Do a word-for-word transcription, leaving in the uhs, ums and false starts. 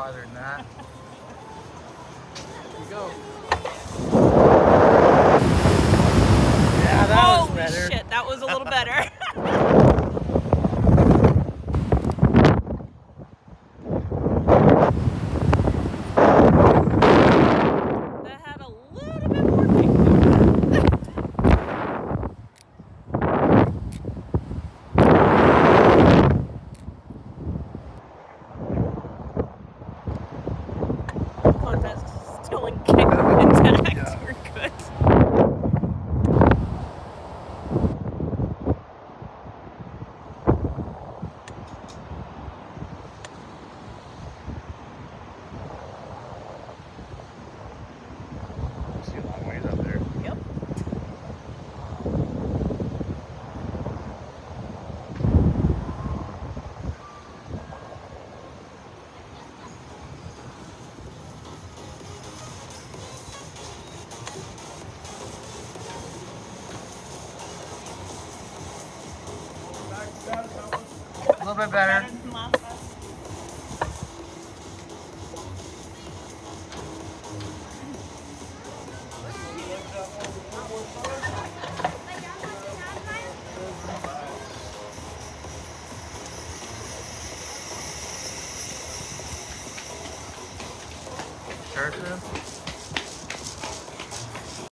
farther than that. Here you go. Yeah, that Holy was better. shit, that was a little better. That had a little bit more kick to it. Contest still in kick intact. Yeah. We're good. See a long ways up there. Yep. A little bit better.